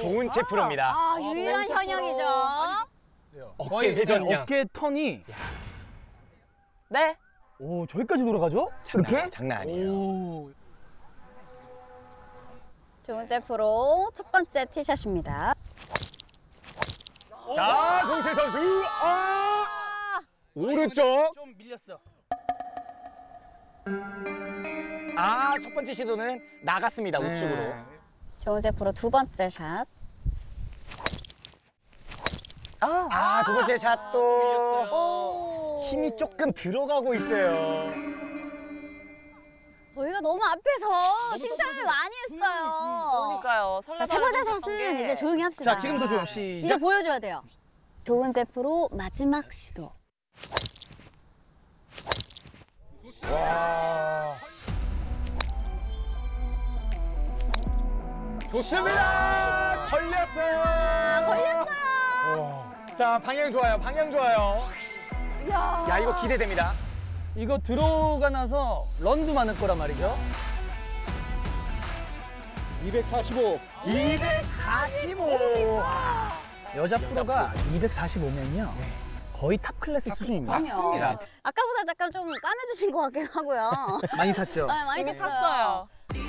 조은채 프로입니다. 아, 유일한 현역이죠. 어깨 회전량. 어깨 턴이 네. 오 저기까지 돌아가죠? 이렇게? 장난 아니에요. 오. 조은채 프로 첫 번째 티샷입니다. 자, 조은채 선수. 오른쪽. 좀 밀렸어. 첫 번째 시도는 나갔습니다. 우측으로. 조은채 프로 두 번째 샷. 두 번째 샷도 오. 힘이 조금 들어가고 있어요. 저희가 너무 앞에서 칭찬을 많이 했어요. 그러니까요. 자, 세 번째 샷은 이제 조용히 합시다. 자 지금부터 좀 이제 시작. 보여줘야 돼요. 조은채 프로 마지막 시도. 와. 좋습니다. 걸렸어요. 걸렸어요. 자, 방향 좋아요. 방향 좋아요. 야, 이거 기대됩니다. 이거 들어가 나서 런도 많을 거란 말이죠. 245. 245. 여자 프로가 245면요. 거의 탑 클래스 수준입니다. 맞습니다. 아까보다 약간 좀 까매지신 것 같기도 하고요. 많이 탔죠? 네, 많이 이미 됐어요. 탔어요.